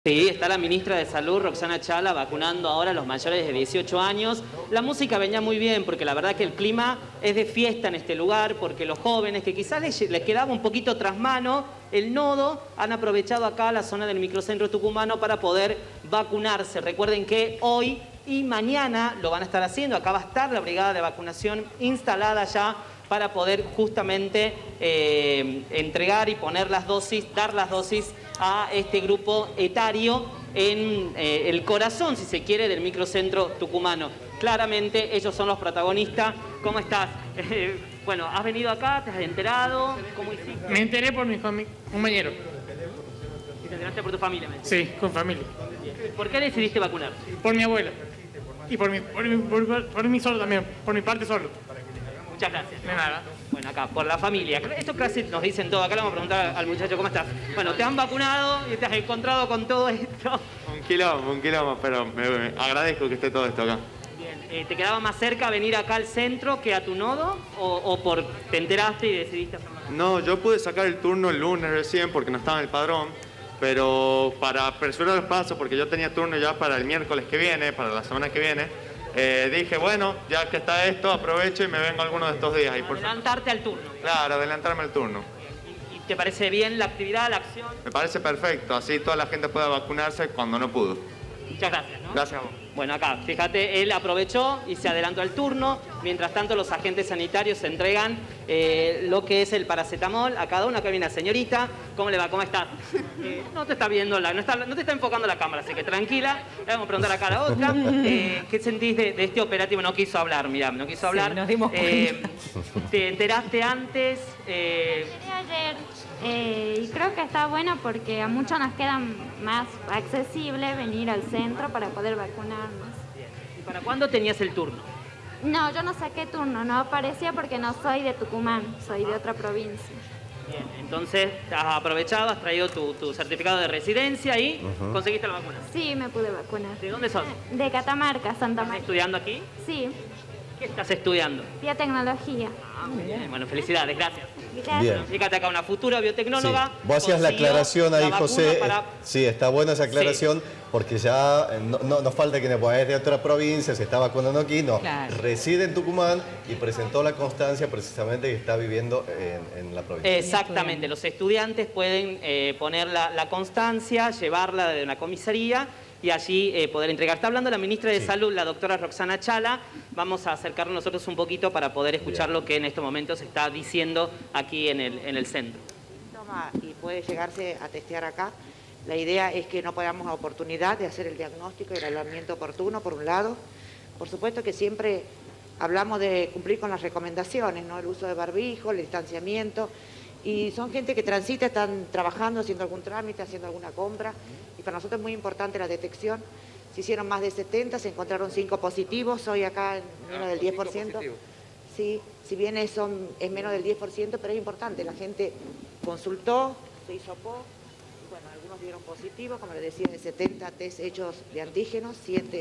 Sí, está la ministra de Salud, Roxana Chala, vacunando ahora a los mayores de 18 años. La música venía muy bien porque la verdad que el clima es de fiesta en este lugar, porque los jóvenes que quizás les quedaba un poquito tras mano el nodo, han aprovechado acá la zona del microcentro tucumano para poder vacunarse. Recuerden que hoy y mañana lo van a estar haciendo. Acá va a estar la brigada de vacunación instalada ya para poder justamente entregar y poner las dosis, dar las dosis a este grupo etario en el corazón, si se quiere, del microcentro tucumano. Claramente ellos son los protagonistas. ¿Cómo estás? Bueno, ¿has venido acá? ¿Te has enterado? ¿Cómo hiciste? Me enteré por mi compañero. ¿Y te enteraste por tu familia? Sí, con familia. ¿Por qué decidiste vacunar? Por mi abuela. Y por mí solo también, por mi parte solo. Muchas gracias. De nada. Bueno, acá, por la familia. Esto casi nos dicen todo. Acá le vamos a preguntar al muchacho, ¿cómo estás? Bueno, te han vacunado y te has encontrado con todo esto. Un quilombo, pero me agradezco que esté todo esto acá. Bien, ¿te quedaba más cerca venir acá al centro que a tu nodo? ¿O te enteraste y decidiste hacerlo acá? No, yo pude sacar el turno el lunes recién porque no estaba en el padrón, pero para apresurar los pasos, porque yo tenía turno ya para el miércoles que viene, para la semana que viene, dije, bueno, ya que está esto, aprovecho y me vengo alguno de estos días. Adelantarte al turno. Claro, adelantarme al turno. ¿Y te parece bien la actividad, la acción? Me parece perfecto, así toda la gente pueda vacunarse cuando no pudo. Muchas gracias, ¿no? Gracias a vos. Bueno, acá, fíjate, él aprovechó y se adelantó al turno. Mientras tanto, los agentes sanitarios entregan lo que es el paracetamol a cada uno. Acá viene la señorita. ¿Cómo le va? ¿Cómo está? No te está viendo, no te está enfocando la cámara, así que tranquila. Le vamos a preguntar acá a la otra. ¿Qué sentís de este operativo? No quiso hablar, mirá, no quiso hablar. Sí, nos dimos cuenta. ¿Te enteraste antes? Ayer. Y creo que está bueno porque a muchos nos queda más accesible venir al centro para poder vacunarnos. ¿Y para cuándo tenías el turno? No, yo no saqué turno, no aparecía porque no soy de Tucumán, soy de otra provincia. Bien, entonces has aprovechado, has traído tu certificado de residencia y conseguiste la vacuna. Sí, me pude vacunar. ¿De dónde sos? De Catamarca, Santa ¿Estás María. estudiando aquí? Sí, ¿Qué estás estudiando? biotecnología. Muy bien, bueno, felicidades, gracias. Gracias. Bien. Fíjate acá, una futura biotecnóloga. Sí. Vos hacías la aclaración ahí, José. Para... Sí, está buena esa aclaración, porque ya no falta que nos es de otra provincia, se está vacunando aquí, no. Claro. Reside en Tucumán y presentó la constancia precisamente que está viviendo en la provincia. Exactamente, los estudiantes pueden poner la constancia, llevarla de una comisaría y allí poder entregar. Está hablando la ministra de Salud, la doctora Roxana Chala. Vamos a acercarnos nosotros un poquito para poder escuchar lo que en estos momentos se está diciendo aquí en el centro. Y puede llegarse a testear acá. La idea es que no perdamos la oportunidad de hacer el diagnóstico y el aislamiento oportuno, por un lado. Por supuesto que siempre hablamos de cumplir con las recomendaciones, ¿no? El uso de barbijo, el distanciamiento. Y son gente que transita, están trabajando, haciendo algún trámite, haciendo alguna compra. Y para nosotros es muy importante la detección. Se hicieron más de 70, se encontraron 5 positivos, hoy acá en menos del 10%. Sí, si bien es menos del 10%, pero es importante. La gente consultó, se hizo post, bueno, algunos dieron positivo, como les decía, de 70 test hechos de antígenos,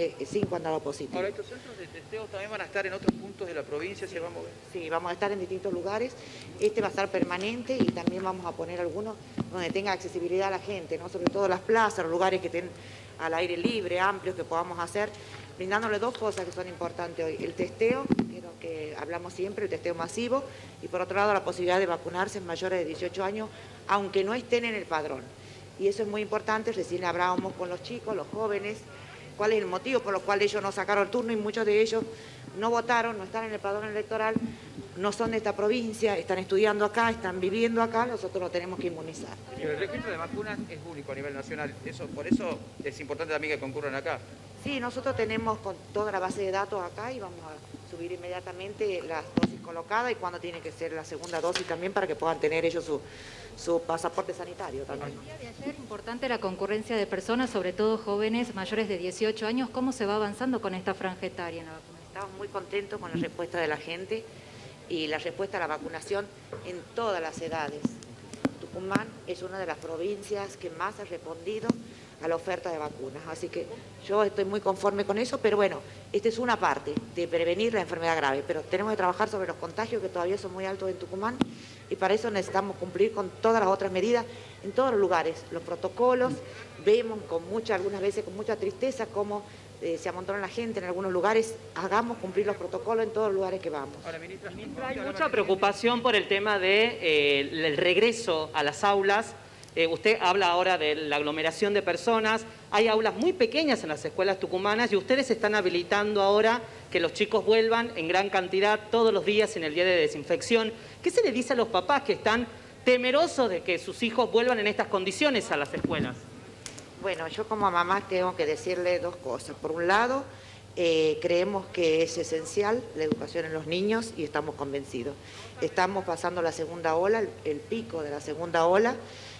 5 han dado positivo. Ahora, ¿estos centros de testeo también van a estar en otros puntos de la provincia? ¿Se van a mover? Sí, vamos a estar en distintos lugares. Este va a estar permanente y también vamos a poner algunos donde tenga accesibilidad a la gente, ¿no? Sobre todo las plazas, los lugares que estén al aire libre, amplios, que podamos hacer, brindándole 2 cosas que son importantes hoy. El testeo, que es lo que hablamos siempre, el testeo masivo, y por otro lado la posibilidad de vacunarse en mayores de 18 años, aunque no estén en el padrón. Y eso es muy importante, recién hablábamos con los chicos, los jóvenes, cuál es el motivo por el cual ellos no sacaron el turno y muchos de ellos no votaron, no están en el padrón electoral, no son de esta provincia, están estudiando acá, están viviendo acá, nosotros lo tenemos que inmunizar. Pero el registro de vacunas es único a nivel nacional, por eso es importante también que concurran acá. Sí, nosotros tenemos con toda la base de datos acá y vamos a subir inmediatamente las dosis colocadas y cuándo tiene que ser la segunda dosis también para que puedan tener ellos su pasaporte sanitario también. El día de ayer, importante la concurrencia de personas, sobre todo jóvenes mayores de 18 años. ¿Cómo se va avanzando con esta franja etaria en la vacunación? Estamos muy contentos con la respuesta de la gente y la respuesta a la vacunación en todas las edades. Tucumán es una de las provincias que más ha respondido a la oferta de vacunas, así que yo estoy muy conforme con eso, pero bueno, esta es una parte de prevenir la enfermedad grave, pero tenemos que trabajar sobre los contagios que todavía son muy altos en Tucumán y para eso necesitamos cumplir con todas las otras medidas en todos los lugares, los protocolos, vemos algunas veces con mucha tristeza cómo se amontona la gente en algunos lugares. Hagamos cumplir los protocolos en todos los lugares que vamos. Ahora, ministra, Hay mucha preocupación por el tema del regreso a las aulas. Usted habla ahora de la aglomeración de personas. Hay aulas muy pequeñas en las escuelas tucumanas y ustedes están habilitando ahora que los chicos vuelvan en gran cantidad todos los días en el día de desinfección. ¿Qué se le dice a los papás que están temerosos de que sus hijos vuelvan en estas condiciones a las escuelas? Bueno, yo como mamá tengo que decirle dos cosas. Por un lado, creemos que es esencial la educación en los niños y estamos convencidos. Estamos pasando la segunda ola, el pico de la segunda ola,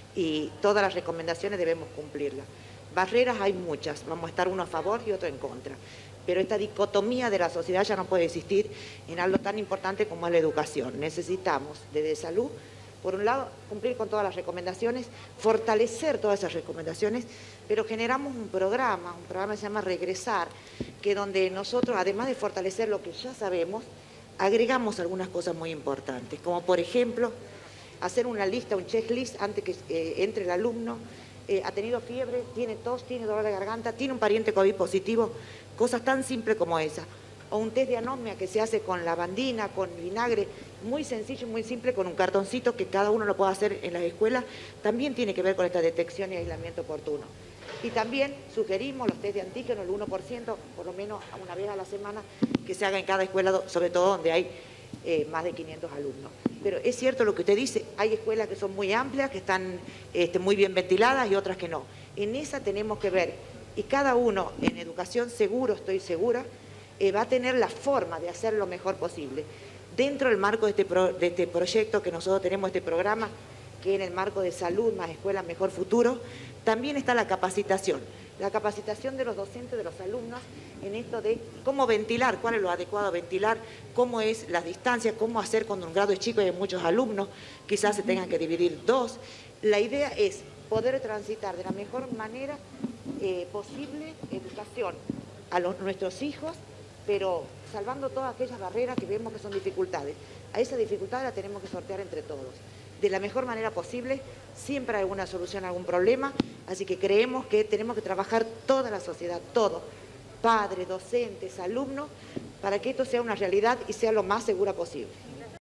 y todas las recomendaciones debemos cumplirlas. Barreras hay muchas, vamos a estar uno a favor y otro en contra. Pero esta dicotomía de la sociedad ya no puede existir en algo tan importante como es la educación. Necesitamos, desde salud, por un lado, cumplir con todas las recomendaciones, fortalecer todas esas recomendaciones, pero generamos un programa que se llama Regresar, que donde nosotros, además de fortalecer lo que ya sabemos, agregamos algunas cosas muy importantes, como por ejemplo, hacer una lista, un checklist antes que entre el alumno, ha tenido fiebre, tiene tos, tiene dolor de garganta, tiene un pariente COVID positivo, cosas tan simples como esa. O un test de anomia que se hace con lavandina, con vinagre, muy sencillo y muy simple, con un cartoncito que cada uno lo puede hacer en las escuelas, también tiene que ver con esta detección y aislamiento oportuno. Y también sugerimos los test de antígeno, el 1%, por lo menos una vez a la semana, que se haga en cada escuela, sobre todo donde hay más de 500 alumnos. Pero es cierto lo que usted dice, hay escuelas que son muy amplias, que están muy bien ventiladas y otras que no. En esa tenemos que ver, y cada uno en educación seguro, estoy segura, va a tener la forma de hacer lo mejor posible. Dentro del marco de este proyecto que nosotros tenemos, este programa, que en el marco de salud, más escuela, mejor futuro, también está la capacitación de los docentes, de los alumnos, en esto de cómo ventilar, cuál es lo adecuado a ventilar, cómo es las distancias, cómo hacer cuando un grado es chico y hay muchos alumnos, quizás se tengan que dividir dos. La idea es poder transitar de la mejor manera posible educación a nuestros hijos, pero salvando todas aquellas barreras que vemos que son dificultades. A esa dificultad la tenemos que sortear entre todos. De la mejor manera posible, siempre hay alguna solución a algún problema, así que creemos que tenemos que trabajar toda la sociedad, todos, padres, docentes, alumnos, para que esto sea una realidad y sea lo más segura posible.